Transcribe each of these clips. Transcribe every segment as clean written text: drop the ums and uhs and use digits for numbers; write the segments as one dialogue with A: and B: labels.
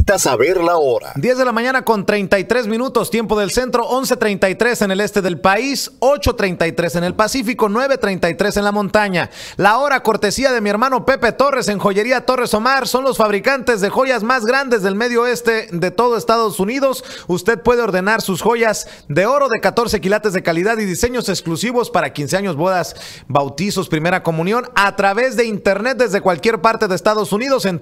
A: Necesitas saber la hora.
B: 10 de la mañana con 33 minutos, tiempo del centro, 11:33 en el este del país, 8:33 en el Pacífico, 9:33 en la montaña. La hora cortesía de mi hermano Pepe Torres en Joyería Torres Omar. Son los fabricantes de joyas más grandes del medio oeste de todo Estados Unidos. Usted puede ordenar sus joyas de oro de 14 quilates de calidad y diseños exclusivos para 15 años, bodas, bautizos, primera comunión a través de internet desde cualquier parte de Estados Unidos en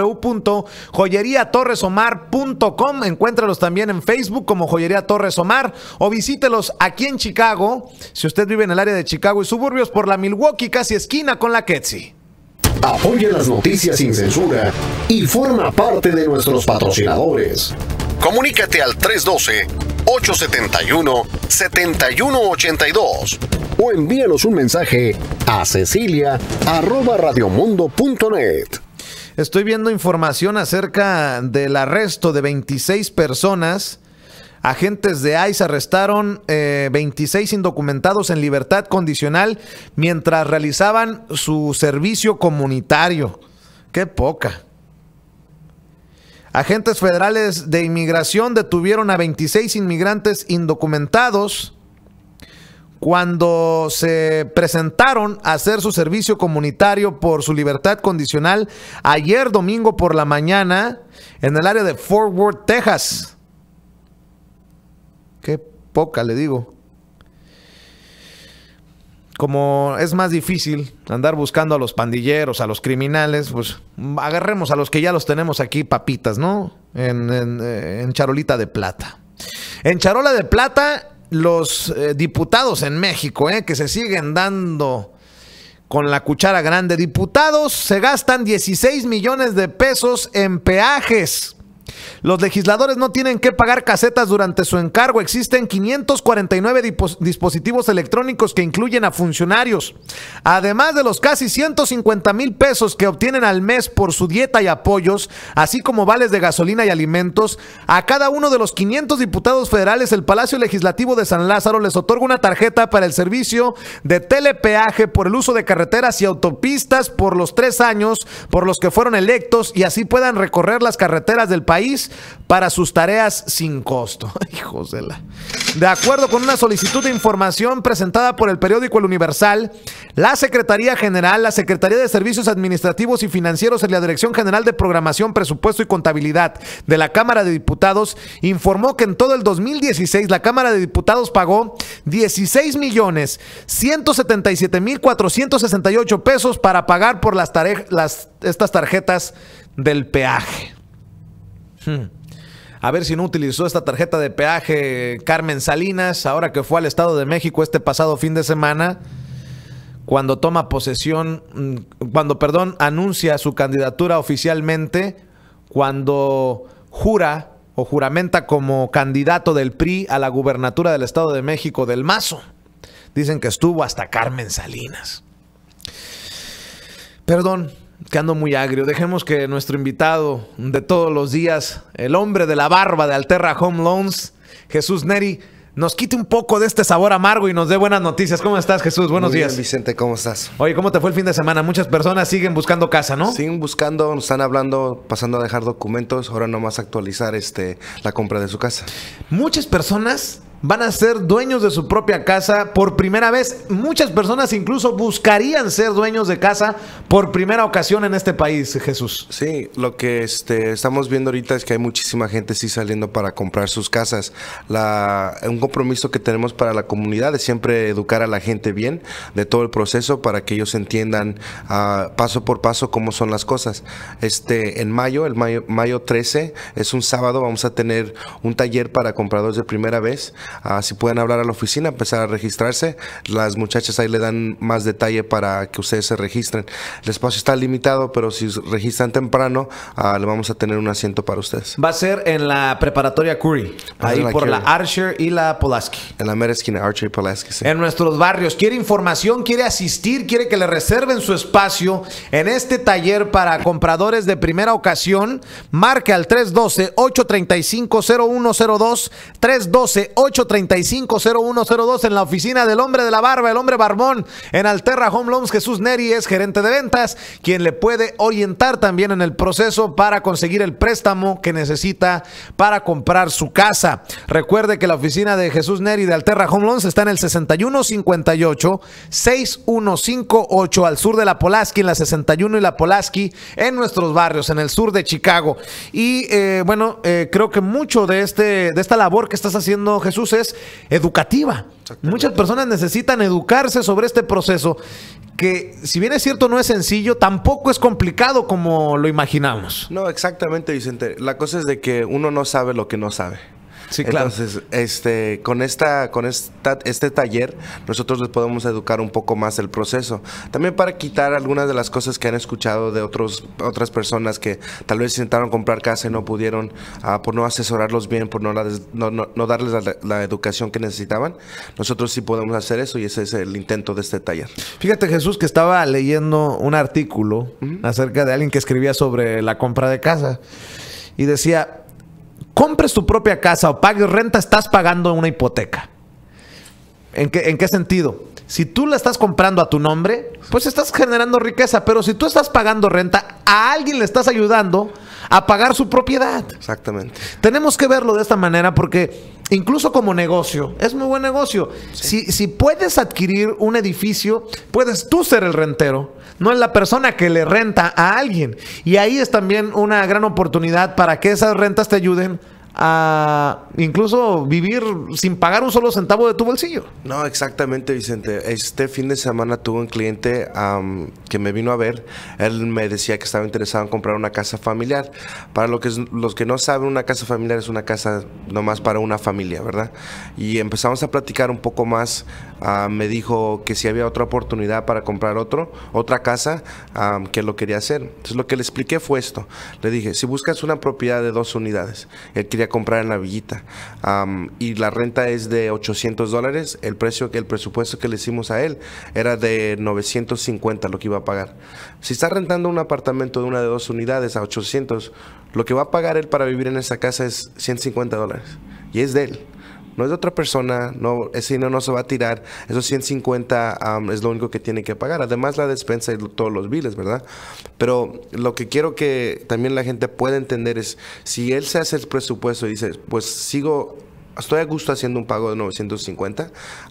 B: www.joyeriatorresomar.com. Encuéntralos también en Facebook como Joyería Torres Omar o visítelos aquí en Chicago, si usted vive en el área de Chicago y suburbios, por la Milwaukee, casi esquina con la Ketsi.
A: Apoya las noticias sin censura y forma parte de nuestros patrocinadores. Comunícate al 312-871-7182 o envíanos un mensaje a cecilia@radiomundo.net.
B: Estoy viendo información acerca del arresto de 26 personas. Agentes de ICE arrestaron 26 indocumentados en libertad condicional mientras realizaban su servicio comunitario. ¡Qué poca! Agentes federales de inmigración detuvieron a 26 inmigrantes indocumentados cuando se presentaron a hacer su servicio comunitario por su libertad condicional ayer domingo por la mañana en el área de Fort Worth, Texas. Qué poca, le digo. Como es más difícil andar buscando a los pandilleros, a los criminales, pues agarremos a los que ya los tenemos aquí, papitas, ¿no? En charolita de plata. En charola de plata, los diputados en México, que se siguen dando con la cuchara grande. Diputados se gastan 16 millones de pesos en peajes. Los legisladores no tienen que pagar casetas durante su encargo. Existen 549 dispositivos electrónicos que incluyen a funcionarios. Además de los casi 150,000 pesos que obtienen al mes por su dieta y apoyos, así como vales de gasolina y alimentos, a cada uno de los 500 diputados federales, el Palacio Legislativo de San Lázaro les otorga una tarjeta para el servicio de telepeaje por el uso de carreteras y autopistas por los 3 años por los que fueron electos y así puedan recorrer las carreteras del país para sus tareas sin costo. Hijos de la... De acuerdo con una solicitud de información presentada por el periódico El Universal, la Secretaría General, la Secretaría de Servicios Administrativos y Financieros y la Dirección General de Programación, Presupuesto y Contabilidad de la Cámara de Diputados informó que en todo el 2016 la Cámara de Diputados pagó 16,177,468 pesos para pagar por estas tarjetas del peaje. A ver si no utilizó esta tarjeta de peaje Carmen Salinas, ahora que fue al Estado de México este pasado fin de semana, cuando toma posesión, anuncia su candidatura oficialmente, cuando jura o juramenta como candidato del PRI a la gubernatura del Estado de México del Mazo. Dicen que estuvo hasta Carmen Salinas. Perdón, que ando muy agrio. Dejemos que nuestro invitado de todos los días, el hombre de la barba de Alterra Home Loans, Jesús Neri, nos quite un poco de este sabor amargo y nos dé buenas noticias. ¿Cómo estás, Jesús? Buenos días.
C: Muy bien, Vicente, ¿cómo estás?
B: Oye, ¿cómo te fue el fin de semana? Muchas personas siguen buscando casa, ¿no?
C: Siguen buscando, nos están hablando, pasando a dejar documentos, ahora nomás actualizar la compra de su casa.
B: Muchas personas van a ser dueños de su propia casa por primera vez. Muchas personas incluso buscarían ser dueños de casa por primera ocasión en este país, Jesús.
C: Sí, lo que estamos viendo ahorita es que hay muchísima gente sí saliendo para comprar sus casas. Un compromiso que tenemos para la comunidad es siempre educar a la gente bien de todo el proceso para que ellos entiendan paso por paso cómo son las cosas. En mayo 13 es un sábado, vamos a tener un taller para compradores de primera vez. Si pueden hablar a la oficina, empezar a registrarse. Las muchachas ahí le dan más detalle para que ustedes se registren. El espacio está limitado, pero si registran temprano, le vamos a tener un asiento para ustedes.
B: Va a ser en la preparatoria Curry, ahí por la Archer y la Pulaski.
C: En la mera esquina, Archer y Pulaski, sí.
B: En nuestros barrios. ¿Quiere información? ¿Quiere asistir? ¿Quiere que le reserven su espacio en este taller para compradores de primera ocasión? Marque al 312-835-0102, 312-835-0102. 212-835-0102 en la oficina del hombre de la barba, el hombre barbón, en Alterra Home Loans. Jesús Neri es gerente de ventas, quien le puede orientar también en el proceso para conseguir el préstamo que necesita para comprar su casa. Recuerde que la oficina de Jesús Neri de Alterra Home Loans está en el 6158-6158 al sur de la Pulaski, en la 61 y la Pulaski, en nuestros barrios, en el sur de Chicago. Y creo que mucho de esta labor que estás haciendo, Jesús, es educativa. Muchas personas necesitan educarse sobre este proceso que, si bien es cierto, no es sencillo, tampoco es complicado como lo imaginamos.
C: No, exactamente, Vicente. La cosa es de que uno no sabe lo que no sabe.
B: Sí, claro.
C: Entonces, con este taller, nosotros les podemos educar un poco más el proceso. También para quitar algunas de las cosas que han escuchado de otras personas que tal vez intentaron comprar casa y no pudieron, por no asesorarlos bien, por no darles la educación que necesitaban. Nosotros sí podemos hacer eso y ese es el intento de este taller.
B: Fíjate, Jesús, que estaba leyendo un artículo acerca de alguien que escribía sobre la compra de casa y decía: compres tu propia casa o pagues renta, estás pagando una hipoteca. ¿En qué sentido? Si tú la estás comprando a tu nombre, pues estás generando riqueza. Pero si tú estás pagando renta, a alguien le estás ayudando a pagar su propiedad.
C: Exactamente.
B: Tenemos que verlo de esta manera porque incluso como negocio, es muy buen negocio. Sí. Si puedes adquirir un edificio, puedes tú ser el rentero. No es la persona que le renta a alguien. Y ahí es también una gran oportunidad para que esas rentas te ayuden a incluso vivir sin pagar un solo centavo de tu bolsillo.
C: No, exactamente, Vicente. Este fin de semana tuve un cliente que me vino a ver. Él me decía que estaba interesado en comprar una casa familiar. Para los que no saben, una casa familiar es una casa nomás para una familia, ¿verdad? Y empezamos a platicar un poco más. Me dijo que si había otra oportunidad para comprar otra casa, que lo quería hacer. Entonces lo que le expliqué fue esto. Le dije: si buscas una propiedad de 2 unidades, él quería comprar en la Villita, y la renta es de $800, el presupuesto que le hicimos a él era de $950 lo que iba a pagar. Si está rentando un apartamento de una de 2 unidades a $800, lo que va a pagar él para vivir en esa casa es $150 y es de él. No es de otra persona, ese dinero no se va a tirar. Esos 150 es lo único que tiene que pagar. Además, la despensa y todos los biles, ¿verdad? Pero lo que quiero que también la gente pueda entender es, si él se hace el presupuesto y dice, pues estoy a gusto haciendo un pago de 950,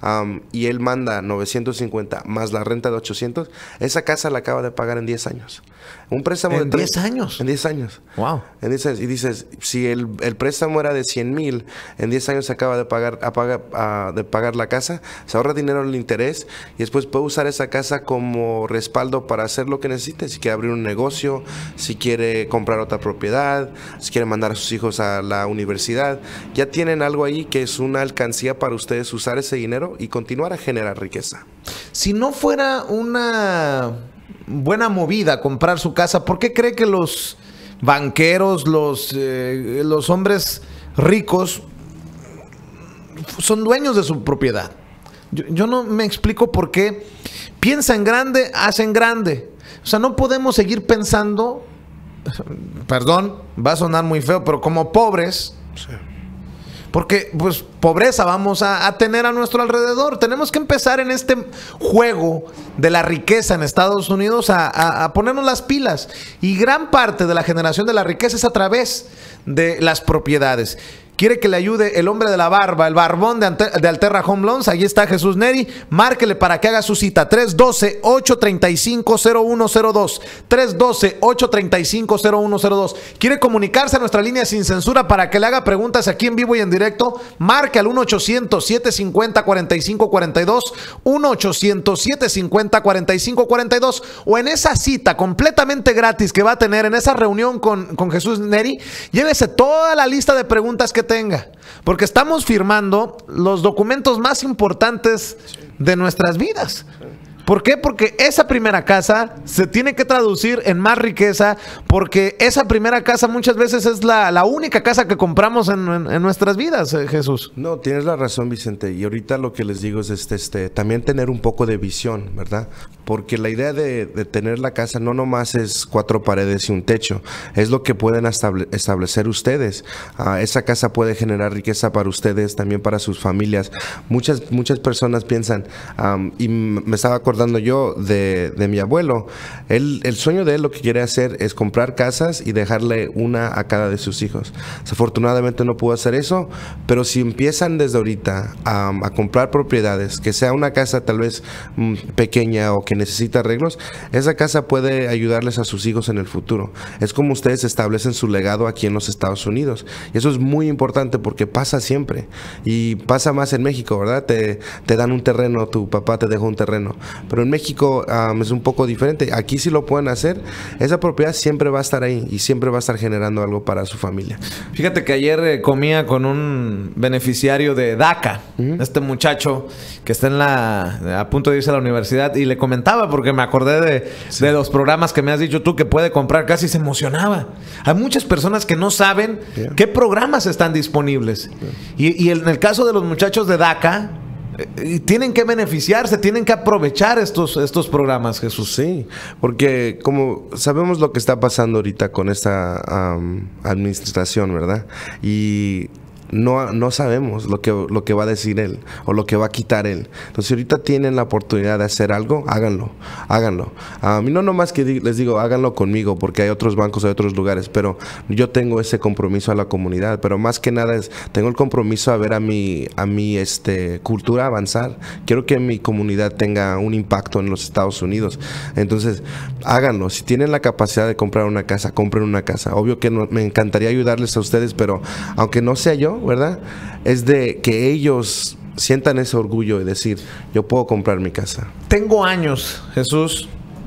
C: y él manda 950 más la renta de 800, esa casa la acaba de pagar en 10 años. Un préstamo
B: ¿En 10 años?
C: En 10 años.
B: Wow.
C: En 10 años. Y dices, si el préstamo era de 100,000, en 10 años se acaba de pagar la casa, se ahorra dinero en el interés y después puede usar esa casa como respaldo para hacer lo que necesite. Si quiere abrir un negocio, si quiere comprar otra propiedad, si quiere mandar a sus hijos a la universidad, ya tienen algo ahí que es una alcancía para ustedes usar ese dinero y continuar a generar riqueza.
B: Si no fuera una buena movida comprar su casa, ¿por qué cree que los banqueros, los hombres ricos son dueños de su propiedad? Yo no me explico por qué piensan grande, hacen grande. O sea, no podemos seguir pensando, perdón, va a sonar muy feo, pero como pobres. Sí. Porque, pues, pobreza vamos a tener a nuestro alrededor. Tenemos que empezar en este juego de la riqueza en Estados Unidos a ponernos las pilas. Y gran parte de la generación de la riqueza es a través de las propiedades. Quiere que le ayude el hombre de la barba, el barbón de Alterra Home Loans. Allí está Jesús Neri. Márquele para que haga su cita. 312-835-0102. 312-835-0102. ¿Quiere comunicarse a nuestra línea sin censura para que le haga preguntas aquí en vivo y en directo? Marque al 1-800-750-4542. 1-800-750-4542. O en esa cita completamente gratis que va a tener en esa reunión con Jesús Neri, llévese toda la lista de preguntas que tenga, porque estamos firmando los documentos más importantes de nuestras vidas. ¿Por qué? Porque esa primera casa se tiene que traducir en más riqueza, porque esa primera casa muchas veces es la única casa que compramos en nuestras vidas, Jesús.
C: No, tienes la razón, Vicente. Y ahorita lo que les digo es también tener un poco de visión, ¿verdad? Porque la idea de tener la casa no nomás es 4 paredes y un techo, es lo que pueden establecer ustedes. Esa casa puede generar riqueza para ustedes, también para sus familias. Muchas personas piensan, y me estaba acordando yo de mi abuelo. El sueño de él, lo que quiere hacer es comprar casas y dejarle una a cada de sus hijos. Desafortunadamente no pudo hacer eso, pero si empiezan desde ahorita a comprar propiedades, que sea una casa tal vez pequeña o que necesita arreglos, esa casa puede ayudarles a sus hijos en el futuro. Es como ustedes establecen su legado aquí en los Estados Unidos. Y eso es muy importante porque pasa siempre. Y pasa más en México, ¿verdad? Te dan un terreno, tu papá te dejó un terreno. Pero en México es un poco diferente. Aquí sí lo pueden hacer. Esa propiedad siempre va a estar ahí y siempre va a estar generando algo para su familia.
B: Fíjate que ayer comía con un beneficiario de DACA, este muchacho que está a punto de irse a la universidad, y le comentaba, porque me acordé de los programas que me has dicho tú que puede comprar, casi se emocionaba. Hay muchas personas que no saben qué programas están disponibles. Y en el caso de los muchachos de DACA, tienen que beneficiarse, tienen que aprovechar estos programas, Jesús.
C: Sí, porque como sabemos lo que está pasando ahorita con esta administración, ¿verdad? Y no sabemos lo que va a decir él o lo que va a quitar él. Entonces, si ahorita tienen la oportunidad de hacer algo, háganlo. A mí no nomás que les digo, háganlo conmigo, porque hay otros bancos, hay otros lugares, pero yo tengo ese compromiso a la comunidad. Pero más que nada tengo el compromiso a ver a mi cultura avanzar. Quiero que mi comunidad tenga un impacto en los Estados Unidos. Entonces, háganlo. Si tienen la capacidad de comprar una casa, compren una casa. Obvio que me encantaría ayudarles a ustedes, pero aunque no sea yo, ¿verdad? Es de que ellos sientan ese orgullo y decir, yo puedo comprar mi casa.
B: Tengo años, Jesús,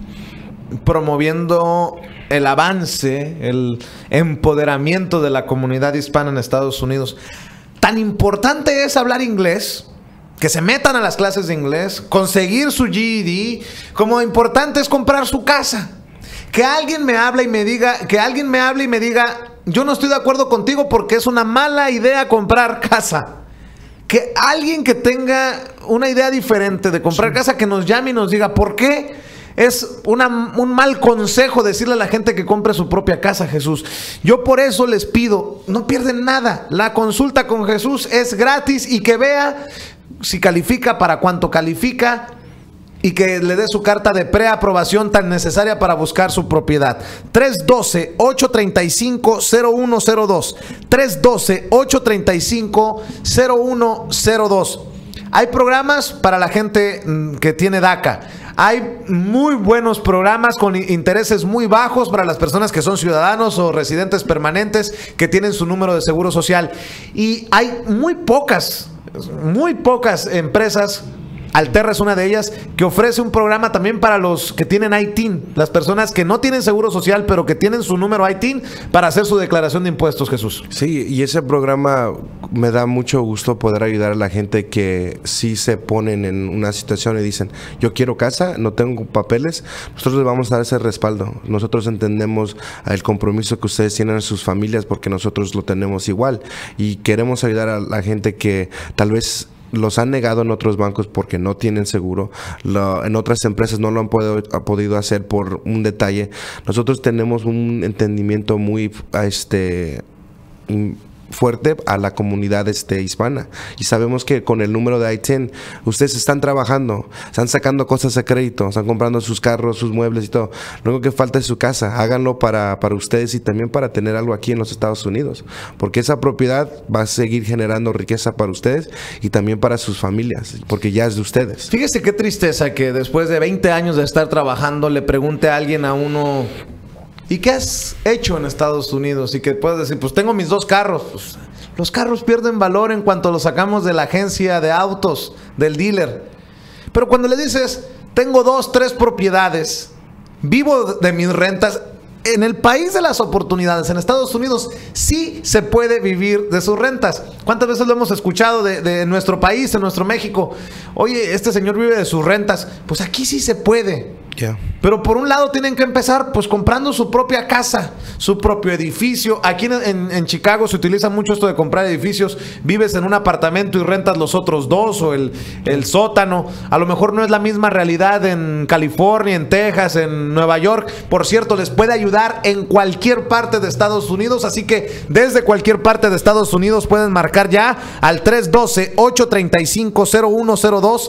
B: promoviendo el avance, el empoderamiento de la comunidad hispana en Estados Unidos. Tan importante es hablar inglés, que se metan a las clases de inglés, conseguir su GED, como importante es comprar su casa. Que alguien me hable y me diga, yo no estoy de acuerdo contigo porque es una mala idea comprar casa. Que alguien que tenga una idea diferente de comprar casa, que nos llame y nos diga por qué es un mal consejo decirle a la gente que compre su propia casa, Jesús. Yo por eso les pido, no pierden nada. La consulta con Jesús es gratis, y que vea si califica, para cuánto califica, y que le dé su carta de preaprobación tan necesaria para buscar su propiedad. 312-835-0102. 312-835-0102. Hay programas para la gente que tiene DACA. Hay muy buenos programas con intereses muy bajos para las personas que son ciudadanos o residentes permanentes que tienen su número de seguro social. Y hay muy pocas empresas, Alterra es una de ellas, que ofrece un programa también para los que tienen ITIN, las personas que no tienen seguro social pero que tienen su número ITIN para hacer su declaración de impuestos, Jesús.
C: Sí, y ese programa me da mucho gusto poder ayudar a la gente que sí se ponen en una situación y dicen, yo quiero casa, no tengo papeles. Nosotros les vamos a dar ese respaldo. Nosotros entendemos el compromiso que ustedes tienen en sus familias, porque nosotros lo tenemos igual, y queremos ayudar a la gente que tal vez los han negado en otros bancos porque no tienen seguro. En otras empresas no lo han podido hacer por un detalle. Nosotros tenemos un entendimiento muy fuerte a la comunidad hispana, y sabemos que con el número de ITIN ustedes están trabajando, están sacando cosas a crédito, están comprando sus carros, sus muebles y todo. Lo único que falta es su casa. Háganlo para ustedes y también para tener algo aquí en los Estados Unidos, porque esa propiedad va a seguir generando riqueza para ustedes y también para sus familias, porque ya es de ustedes.
B: Fíjese qué tristeza que después de 20 años de estar trabajando le pregunte a alguien, a uno, ¿y qué has hecho en Estados Unidos? Y que puedes decir, pues tengo mis 2 carros. Pues, los carros pierden valor en cuanto los sacamos de la agencia de autos, del dealer. Pero cuando le dices, tengo 2, 3 propiedades, vivo de mis rentas, en el país de las oportunidades, en Estados Unidos, sí se puede vivir de sus rentas. ¿Cuántas veces lo hemos escuchado de nuestro país, en nuestro México? Oye, este señor vive de sus rentas. Pues aquí sí se puede.
C: Yeah.
B: Pero por un lado tienen que empezar pues comprando su propia casa, su propio edificio. Aquí en Chicago se utiliza mucho esto de comprar edificios. Vives en un apartamento y rentas los otros dos o el sótano. A lo mejor no es la misma realidad en California, en Texas, en Nueva York. Por cierto, les puede ayudar en cualquier parte de Estados Unidos. Así que desde cualquier parte de Estados Unidos pueden marcar ya al 312-835-0102.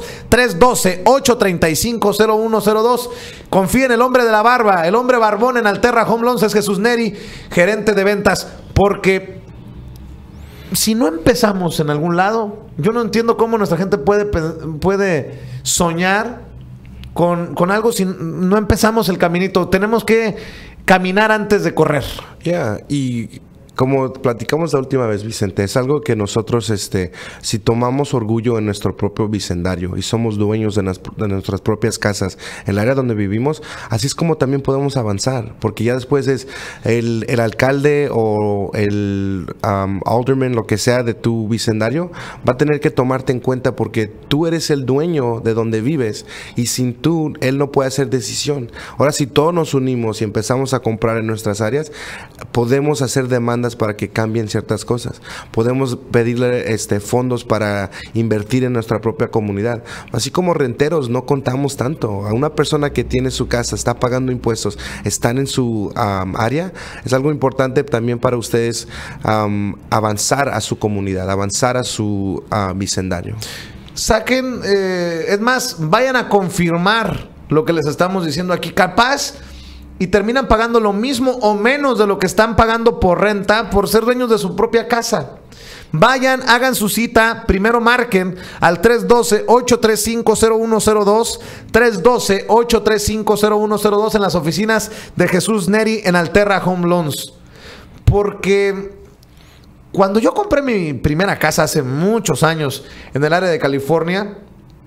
B: 312-835-0102. Confía en el hombre de la barba, el hombre barbón en Alterra Home Loans. Es Jesús Neri, gerente de ventas. Porque si no empezamos en algún lado, yo no entiendo cómo nuestra gente puede soñar con algo si no empezamos el caminito. Tenemos que caminar antes de correr.
C: Y como platicamos la última vez, Vicente, es algo que nosotros, si tomamos orgullo en nuestro propio vecindario y somos dueños de nuestras propias casas, en el área donde vivimos, así es como también podemos avanzar, porque ya después es el alcalde o el alderman, lo que sea de tu vecindario, va a tener que tomarte en cuenta porque tú eres el dueño de donde vives y sin tú, él no puede hacer decisión. Ahora, si todos nos unimos y empezamos a comprar en nuestras áreas, podemos hacer demandas para que cambien ciertas cosas. Podemos pedirle fondos para invertir en nuestra propia comunidad. Así como renteros, no contamos tanto. A una persona que tiene su casa, está pagando impuestos, están en su área, es algo importante también para ustedes avanzar a su comunidad, avanzar a su vecindario.
B: Saquen, es más, vayan a confirmar lo que les estamos diciendo aquí. Capaz y terminan pagando lo mismo o menos de lo que están pagando por renta por ser dueños de su propia casa. Vayan, hagan su cita, primero marquen al 312-835-0102, 312-835-0102 en las oficinas de Jesús Neri en Alterra Home Loans. Porque cuando yo compré mi primera casa hace muchos años en el área de California,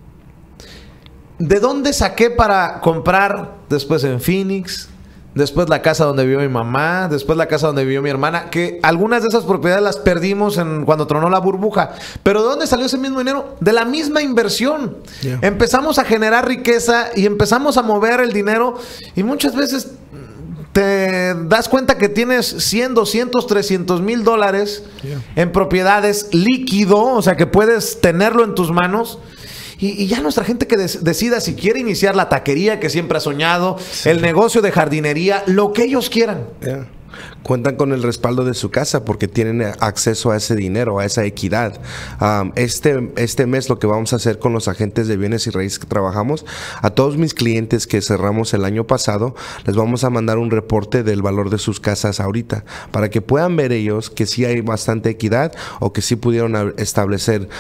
B: ¿de dónde saqué para comprar después en Phoenix? Después la casa donde vivió mi mamá, después la casa donde vivió mi hermana, que algunas de esas propiedades las perdimos cuando tronó la burbuja. Pero ¿de dónde salió ese mismo dinero? De la misma inversión. Yeah. Empezamos a generar riqueza y empezamos a mover el dinero y muchas veces te das cuenta que tienes 100, 200, 300 mil dólares en propiedades líquido, o sea que puedes tenerlo en tus manos. Y ya nuestra gente que decida si quiere iniciar la taquería que siempre ha soñado, el negocio de jardinería, lo que ellos quieran.
C: Cuentan con el respaldo de su casa porque tienen acceso a ese dinero, a esa equidad. Este mes lo que vamos a hacer con los agentes de bienes y raíces que trabajamos, a todos mis clientes que cerramos el año pasado, les vamos a mandar un reporte del valor de sus casas ahorita, para que puedan ver ellos que sí hay bastante equidad o que sí pudieron establecer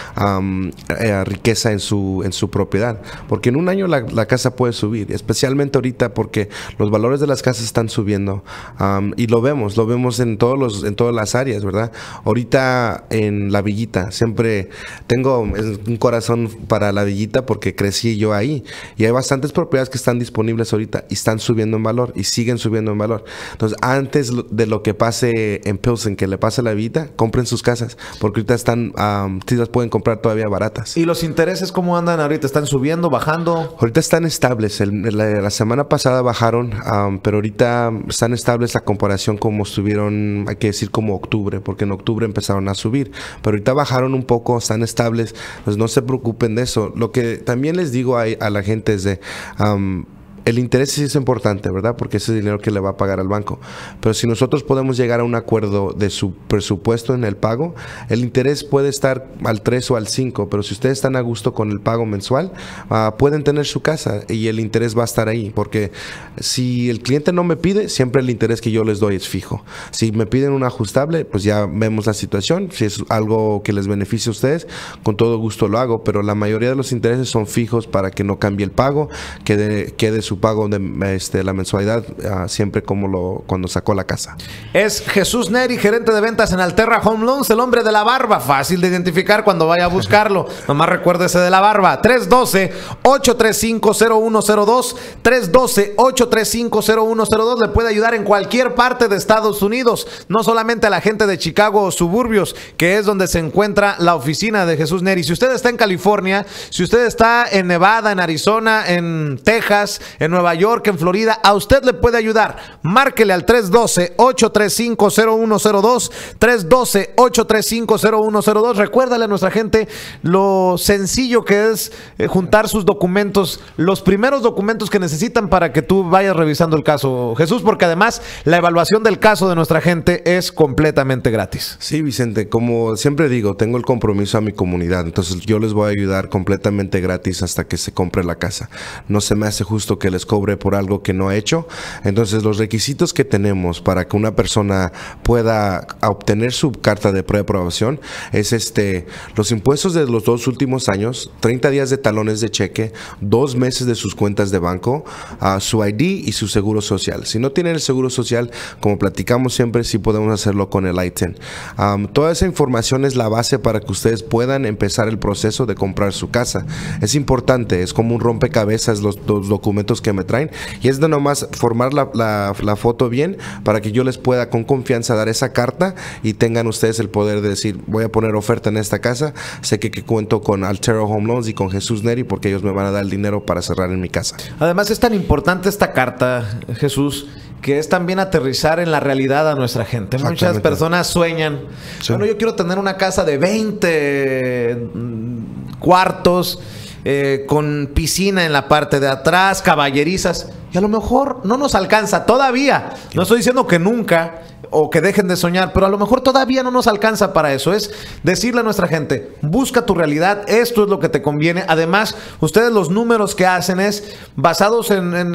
C: riqueza en su propiedad. Porque en un año la casa puede subir, especialmente ahorita porque los valores de las casas están subiendo y lo vemos en todas las áreas, ¿verdad? Ahorita en La Villita, siempre tengo un corazón para La Villita porque crecí yo ahí y hay bastantes propiedades que están disponibles ahorita y están subiendo en valor y siguen subiendo en valor. Entonces, antes de lo que pase en Pilsen, que le pase a La Villita, compren sus casas porque ahorita están, sí las pueden comprar todavía baratas.
B: ¿Y los intereses cómo andan ahorita? ¿Están subiendo, bajando?
C: Ahorita están estables. La semana pasada bajaron, pero ahorita están estables a comparación como estuvieron, hay que decir como octubre, porque en octubre empezaron a subir, pero ahorita bajaron un poco, están estables, pues no se preocupen de eso. Lo que también les digo a la gente es de el interés sí es importante, ¿verdad? Porque ese dinero que le va a pagar al banco. Pero si nosotros podemos llegar a un acuerdo de su presupuesto en el pago, el interés puede estar al 3 o al 5, pero si ustedes están a gusto con el pago mensual, pueden tener su casa y el interés va a estar ahí. Porque si el cliente no me pide, siempre el interés que yo les doy es fijo. Si me piden un ajustable, pues ya vemos la situación. Si es algo que les beneficie a ustedes, con todo gusto lo hago, pero la mayoría de los intereses son fijos para que no cambie el pago, quede su su pago de la mensualidad siempre cuando sacó la casa.
B: Es Jesús Neri, gerente de ventas en Alterra Home Loans, el hombre de la barba, fácil de identificar cuando vaya a buscarlo. Nomás recuérdese de la barba. 312-835-0102, 312-835-0102. Le puede ayudar en cualquier parte de Estados Unidos, no solamente a la gente de Chicago o suburbios, que es donde se encuentra la oficina de Jesús Neri. Si usted está en California, si usted está en Nevada, en Arizona, en Texas, en Nueva York, en Florida, a usted le puede ayudar. Márquele al 312-835-0102, 312-835-0102. Recuérdale a nuestra gente lo sencillo que es juntar sus documentos, los primeros documentos que necesitan para que tú vayas revisando el caso, Jesús, porque además la evaluación del caso de nuestra gente es completamente gratis.
C: Sí, Vicente, como siempre digo, tengo el compromiso a mi comunidad, entonces yo les voy a ayudar completamente gratis hasta que se compre la casa. No se me hace justo que les cobre por algo que no he hecho. Entonces los requisitos que tenemos para que una persona pueda obtener su carta de preaprobación es los impuestos de los 2 últimos años, 30 días de talones de cheque, 2 meses de sus cuentas de banco, su ID y su seguro social. Si no tienen el seguro social, como platicamos siempre, sí podemos hacerlo con el I-10. Toda esa información es la base para que ustedes puedan empezar el proceso de comprar su casa. Es importante, es como un rompecabezas los documentos que me traen, y es de nomás formar la foto bien para que yo les pueda con confianza dar esa carta y tengan ustedes el poder de decir, voy a poner oferta en esta casa, sé que cuento con Alterra Home Loans y con Jesús Neri porque ellos me van a dar el dinero para cerrar en mi casa.
B: Además es tan importante esta carta, Jesús, que es también aterrizar en la realidad a nuestra gente. Muchas personas sueñan, sí, bueno, yo quiero tener una casa de 20 cuartos, con piscina en la parte de atrás, caballerizas, y a lo mejor no nos alcanza todavía. No estoy diciendo que nunca o que dejen de soñar, pero a lo mejor todavía no nos alcanza para eso. Es decirle a nuestra gente, busca tu realidad, esto es lo que te conviene. Además, ustedes los números que hacen es basados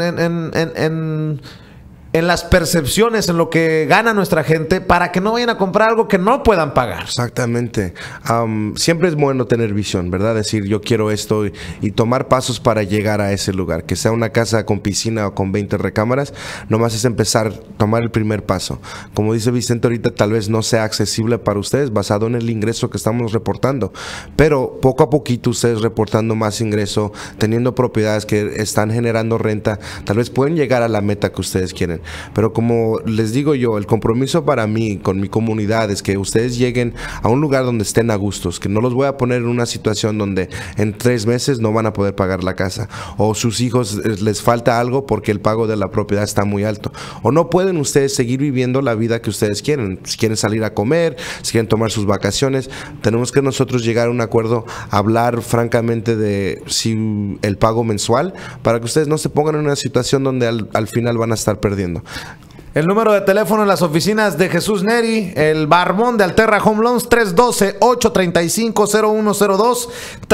B: en las percepciones, en lo que gana nuestra gente, para que no vayan a comprar algo que no puedan pagar.
C: Exactamente. Siempre es bueno tener visión, ¿verdad? Decir, yo quiero esto y tomar pasos para llegar a ese lugar. Que sea una casa con piscina o con 20 recámaras, nomás es empezar, tomar el primer paso. Como dice Vicente ahorita, tal vez no sea accesible para ustedes basado en el ingreso que estamos reportando, pero poco a poquito ustedes reportando más ingreso, teniendo propiedades que están generando renta, tal vez pueden llegar a la meta que ustedes quieren. Pero como les digo yo, el compromiso para mí con mi comunidad es que ustedes lleguen a un lugar donde estén a gustos, que no los voy a poner en una situación donde en 3 meses no van a poder pagar la casa, o sus hijos les falta algo porque el pago de la propiedad está muy alto, o no pueden ustedes seguir viviendo la vida que ustedes quieren. Si quieren salir a comer, si quieren tomar sus vacaciones, tenemos que nosotros llegar a un acuerdo, hablar francamente de si el pago mensual, para que ustedes no se pongan en una situación donde al final van a estar perdiendo.
B: El número de teléfono en las oficinas de Jesús Neri, el barbón de Alterra Home Loans, 312-835-0102,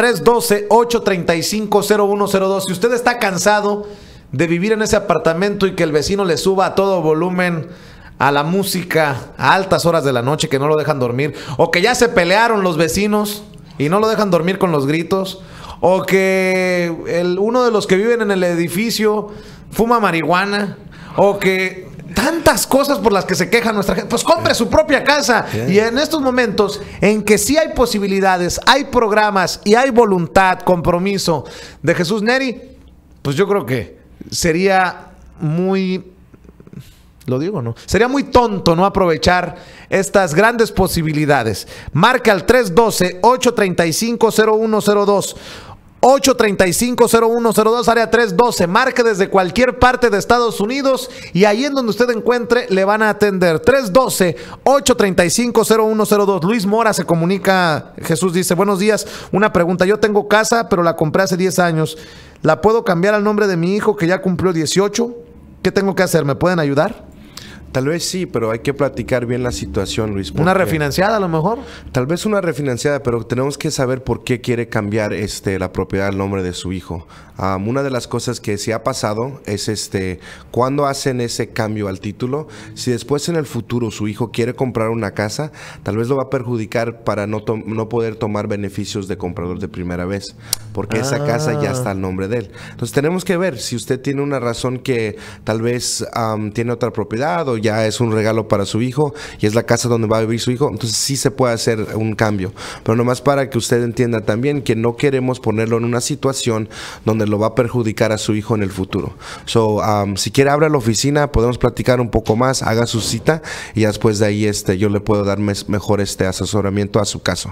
B: 312-835-0102. Si usted está cansado de vivir en ese apartamento y que el vecino le suba a todo volumen a la música a altas horas de la noche, que no lo dejan dormir, o que ya se pelearon los vecinos y no lo dejan dormir con los gritos, o que uno de los que viven en el edificio fuma marihuana, o que tantas cosas por las que se queja nuestra gente, pues compre su propia casa. Y en estos momentos en que sí hay posibilidades, hay programas y hay voluntad, compromiso de Jesús Neri, pues yo creo que sería muy... Lo digo, ¿no? Sería muy tonto no aprovechar estas grandes posibilidades. Marca al 312-835-0102. 835-0102, área 312. Marque desde cualquier parte de Estados Unidos y ahí en donde usted encuentre le van a atender. 312-835-0102. Luis Mora se comunica. Jesús dice, buenos días, una pregunta. Yo tengo casa, pero la compré hace 10 años. ¿La puedo cambiar al nombre de mi hijo que ya cumplió 18? ¿Qué tengo que hacer? ¿Me pueden ayudar?
C: Tal vez sí, pero hay que platicar bien la situación, Luis.
B: ¿Una refinanciada a lo mejor?
C: Tal vez una refinanciada, pero tenemos que saber por qué quiere cambiar la propiedad al nombre de su hijo. Una de las cosas que sí ha pasado es cuando hacen ese cambio al título, si después en el futuro su hijo quiere comprar una casa, tal vez lo va a perjudicar para no poder tomar beneficios de comprador de primera vez, porque esa casa ya está al nombre de él. Entonces tenemos que ver si usted tiene una razón que tal vez tiene otra propiedad o ya es un regalo para su hijo y es la casa donde va a vivir su hijo, entonces sí se puede hacer un cambio, pero nomás para que usted entienda también que no queremos ponerlo en una situación donde lo va a perjudicar a su hijo en el futuro. Si quiere abra la oficina, podemos platicar un poco más, haga su cita y después de ahí yo le puedo dar mejor asesoramiento a su caso.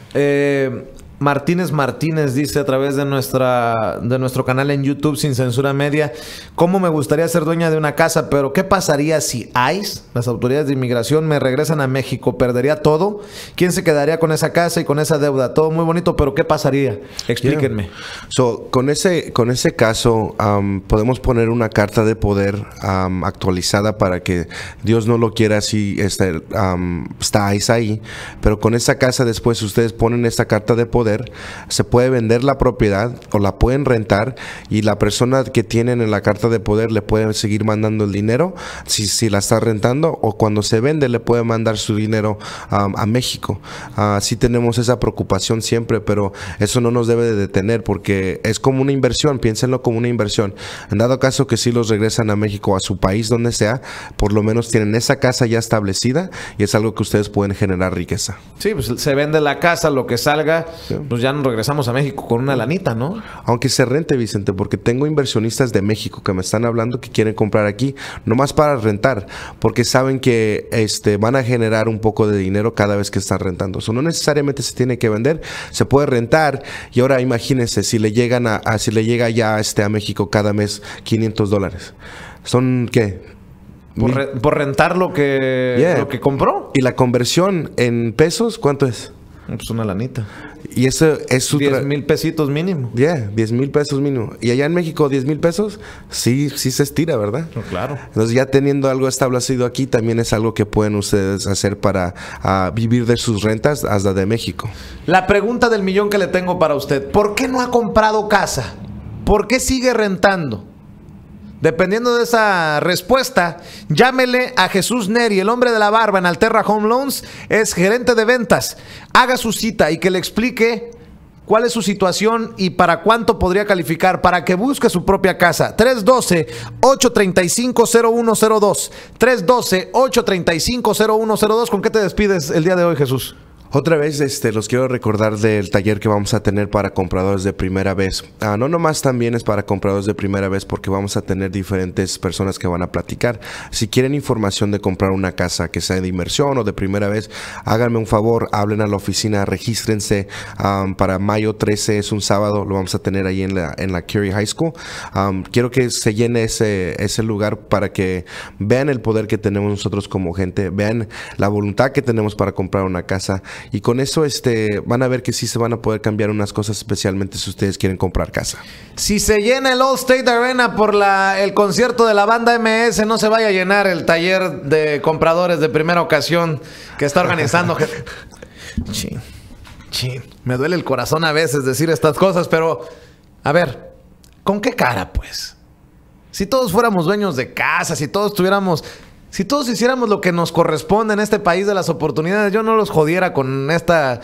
B: Martínez dice a través de nuestro canal en YouTube Sin Censura Media: ¿cómo me gustaría ser dueña de una casa? Pero ¿qué pasaría si ICE, las autoridades de inmigración, me regresan a México? ¿Perdería todo? ¿Quién se quedaría con esa casa y con esa deuda? Todo muy bonito, pero ¿qué pasaría? Explíquenme.
C: Con ese caso podemos poner una carta de poder actualizada para que Dios no lo quiera si está ICE ahí, pero con esa casa después ustedes ponen esta carta de poder, se puede vender la propiedad o la pueden rentar y la persona que tienen en la carta de poder le puede seguir mandando el dinero si la está rentando, o cuando se vende le puede mandar su dinero a México. Sí tenemos esa preocupación siempre, pero eso no nos debe de detener porque es como una inversión, piénsenlo como una inversión. En dado caso que sí los regresan a México, a su país, donde sea, por lo menos tienen esa casa ya establecida y es algo que ustedes pueden generar riqueza.
B: Sí, pues se vende la casa, lo que salga, pues ya nos regresamos a México con una lanita, ¿no?
C: Aunque se rente, Vicente, porque tengo inversionistas de México que me están hablando que quieren comprar aquí, nomás para rentar, porque saben que van a generar un poco de dinero cada vez que están rentando. No necesariamente se tiene que vender, se puede rentar. Y ahora imagínense, si le llega ya a México cada mes $500. ¿Son qué?
B: Por rentar lo que compró.
C: Y la conversión en pesos, ¿cuánto es?
B: Pues una lanita.
C: Y eso es
B: 10,000 pesitos mínimo.
C: 10,000 pesos mínimo. Y allá en México, 10,000 pesos, sí se estira, ¿verdad?
B: No, claro.
C: Entonces, ya teniendo algo establecido aquí, también es algo que pueden ustedes hacer para vivir de sus rentas hasta de México.
B: La pregunta del millón que le tengo para usted: ¿por qué no ha comprado casa? ¿Por qué sigue rentando? Dependiendo de esa respuesta, llámele a Jesús Neri, el hombre de la barba en Alterra Home Loans, es gerente de ventas. Haga su cita y que le explique cuál es su situación y para cuánto podría calificar para que busque su propia casa. 312-835-0102. 312-835-0102. ¿Con qué te despides el día de hoy, Jesús?
C: Otra vez los quiero recordar del taller que vamos a tener para compradores de primera vez. No nomás también es para compradores de primera vez, porque vamos a tener diferentes personas que van a platicar. Si quieren información de comprar una casa que sea de inversión o de primera vez, háganme un favor, hablen a la oficina, regístrense para mayo 13, es un sábado, lo vamos a tener ahí en la Curie High School. Quiero que se llene ese lugar para que vean el poder que tenemos nosotros como gente, vean la voluntad que tenemos para comprar una casa. Y con eso van a ver que sí se van a poder cambiar unas cosas, especialmente si ustedes quieren comprar casa.
B: Si se llena el Allstate Arena por el concierto de la banda MS, no se vaya a llenar el taller de compradores de primera ocasión que está organizando. Chin. Me duele el corazón a veces decir estas cosas, pero a ver, ¿con qué cara, pues? Si todos fuéramos dueños de casa, si todos hiciéramos lo que nos corresponde en este país de las oportunidades, yo no los jodiera con esta...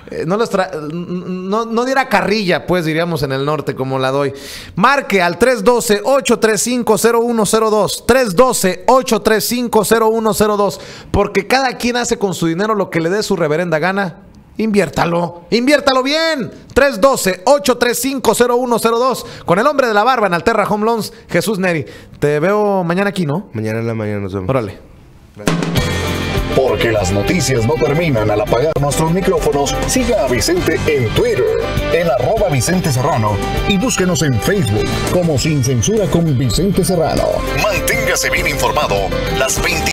B: no diera carrilla, pues, diríamos en el norte, como la doy. Marque al 312-835-0102. 312-835-0102. Porque cada quien hace con su dinero lo que le dé su reverenda gana. Inviértalo bien. 312-835-0102. Con el hombre de la barba en Alterra Home Loans, Jesús Neri. Te veo mañana aquí, ¿no?
C: Mañana en la mañana nos vemos.
B: Órale.
A: Porque las noticias no terminan al apagar nuestros micrófonos, siga a Vicente en Twitter, en @VicenteSerrano, y búsquenos en Facebook como Sin Censura con Vicente Serrano. Manténgase bien informado las 20